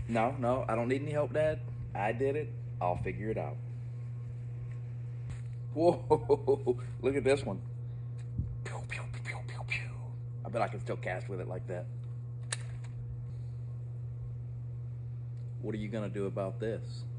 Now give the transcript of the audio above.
No, no, I don't need any help, Dad. I did it. I'll figure it out. Whoa, look at this one. Pew, pew, pew, pew, pew, pew. I bet I can still cast with it like that. What are you gonna do about this?